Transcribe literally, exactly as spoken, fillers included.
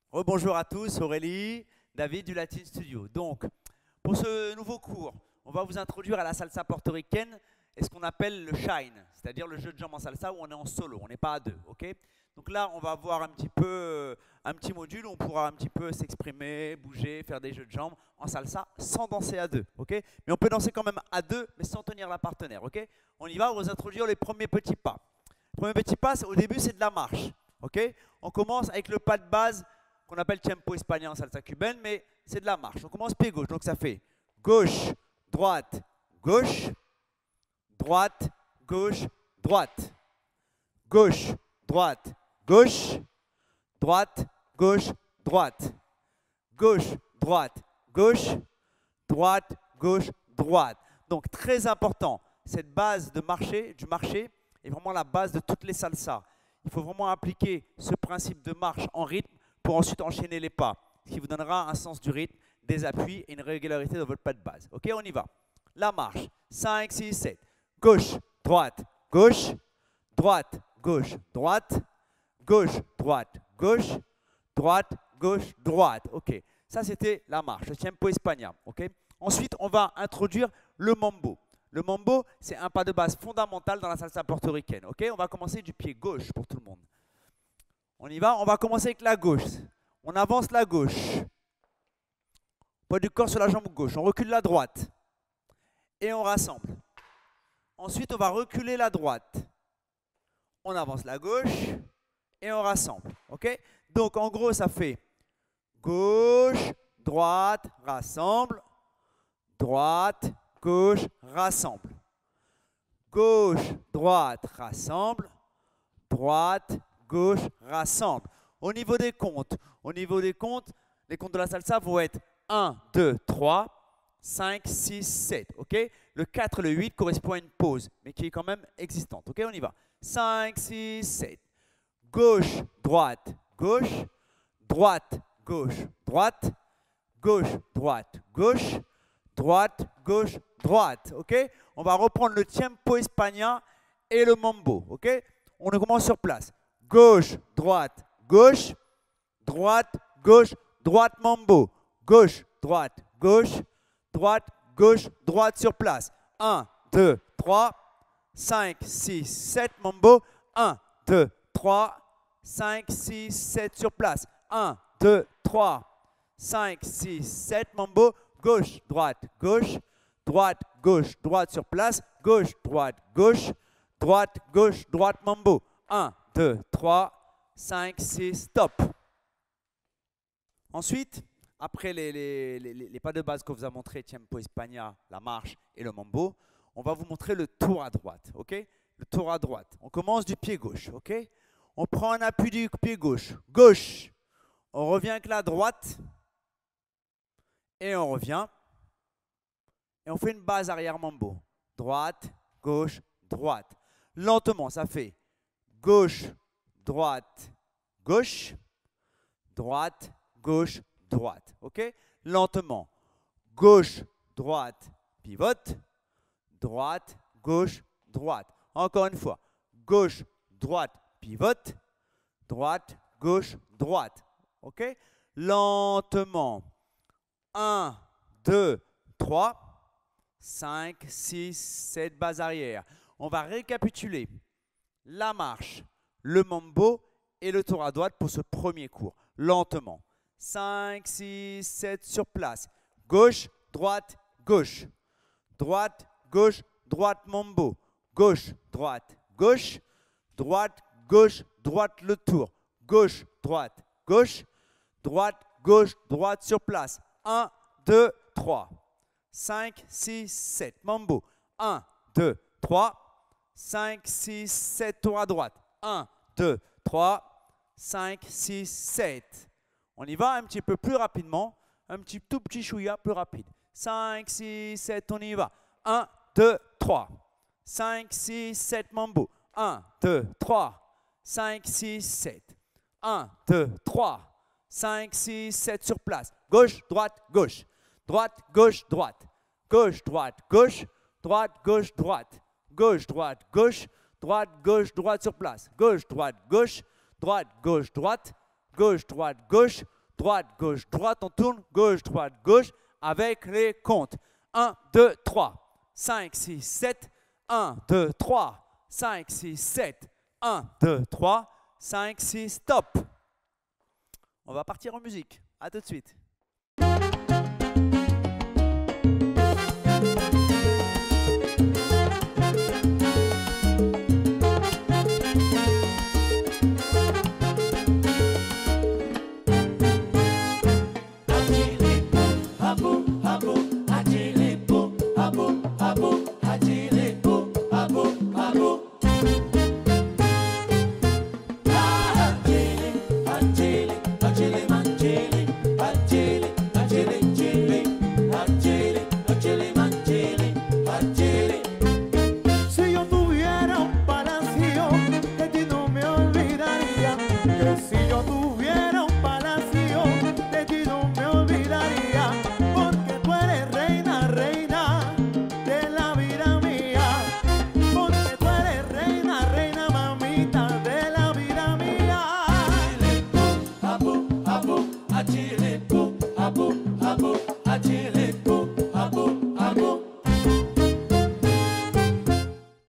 Rebonjour à tous, Aurélie, David du Latin Studio. Donc, pour ce nouveau cours, on va vous introduire à la salsa portoricaine et ce qu'on appelle le shine, c'est-à-dire le jeu de jambes en salsa où on est en solo, on n'est pas à deux, ok? Donc là, on va voir un petit peu, euh, un petit module où on pourra un petit peu s'exprimer, bouger, faire des jeux de jambes en salsa sans danser à deux, ok? Mais on peut danser quand même à deux, mais sans tenir la partenaire, ok? On y va, on va vous introduire les premiers petits pas. Le premier petit pas, au début, c'est de la marche, ok? On commence avec le pas de base qu'on appelle tempo espagnol en salsa cubaine, mais c'est de la marche. On commence pied gauche, donc ça fait gauche, droite, gauche, droite, gauche, droite, gauche, droite, gauche, droite, gauche, droite, gauche, droite, gauche, droite, gauche, droite. Donc très important, cette base de marcher, du marché est vraiment la base de toutes les salsas. Il faut vraiment appliquer ce principe de marche en rythme pour ensuite enchaîner les pas, ce qui vous donnera un sens du rythme, des appuis et une régularité dans votre pas de base. Ok, on y va. La marche. cinq, six, sept. Gauche, droite, gauche, droite, gauche, droite, gauche, droite, gauche, droite, gauche, droite. Ok, ça c'était la marche, le tempo espagnol. Ok. Ensuite, on va introduire le mambo. Le mambo, c'est un pas de base fondamental dans la salsa portoricaine. Ok, on va commencer du pied gauche pour tout le monde. On y va, on va commencer avec la gauche. On avance la gauche. Poids du corps sur la jambe gauche. On recule la droite. Et on rassemble. Ensuite, on va reculer la droite. On avance la gauche. Et on rassemble. Ok? Donc, en gros, ça fait gauche, droite, rassemble. Droite, gauche, rassemble. Gauche, droite, rassemble. Droite, gauche, rassemble. Au niveau des comptes, au niveau des comptes, les comptes de la salsa vont être un, deux, trois, cinq, six, sept. Okay? Le quatre et le huit correspond à une pause, mais qui est quand même existante. Okay? On y va. cinq, six, sept. Gauche, droite, gauche, droite, gauche, droite, gauche, droite, gauche, droite, gauche, droite. Okay? On va reprendre le tempo espagnol et le mambo. Okay? On commence sur place. Gauche, droite, gauche, droite, gauche, droite, mambo. Gauche, droite, gauche, droite, gauche, droite sur place. un, deux, trois, cinq, six, sept, mambo. un, deux, trois, cinq, six, sept sur place. un, deux, trois, cinq, six, sept, mambo. Gauche, droite, gauche, droite, gauche, droite sur place. Gauche, droite, gauche, droite, gauche, droite, mambo. un, deux, trois, cinq, six, stop. Ensuite, après les, les, les, les pas de base qu'on vous a montré, tempo espagnol, la marche et le mambo, on va vous montrer le tour à droite. Okay? Le tour à droite. On commence du pied gauche. Okay? On prend un appui du pied gauche. Gauche. On revient avec la droite. Et on revient. Et on fait une base arrière mambo. Droite, gauche, droite. Lentement, ça fait gauche, droite, gauche, droite, gauche, droite. OK? Lentement. Gauche, droite, pivote. Droite, gauche, droite. Encore une fois. Gauche, droite, pivote. Droite, gauche, droite. OK? Lentement. un, deux, trois, cinq, six, sept, base arrière. On va récapituler la marche, le mambo et le tour à droite pour ce premier cours. Lentement. cinq, six, sept sur place. Gauche, droite, gauche. Droite, gauche, droite, mambo. Gauche, droite, gauche. Droite, gauche, droite, le tour. Gauche, droite, gauche. Droite, gauche, droite sur place. un, deux, trois. cinq, six, sept. Mambo. un, deux, trois. cinq, six, sept, tour à droite. un, deux, trois, cinq, six, sept. On y va un petit peu plus rapidement. Un petit tout petit chouïa plus rapide. cinq, six, sept, on y va. un, deux, trois. cinq, six, sept, mambo. un, deux, trois. cinq, six, sept. un, deux, trois. cinq, six, sept sur place. Gauche, droite, gauche. Droite, gauche, droite. Gauche, droite, gauche. Droite, gauche, droite. Gauche, droite, gauche. Droite, gauche, droite sur place. Gauche, droite, gauche. Droite, gauche, droite. Gauche, droite, gauche. droite, gauche, droite. On tourne, gauche, droite, gauche, avec les comptes. un, deux, trois, cinq, six, sept. un, deux, trois, cinq, six, sept. un, deux, trois, cinq, six, stop. On va partir en musique. À tout de suite. Achille.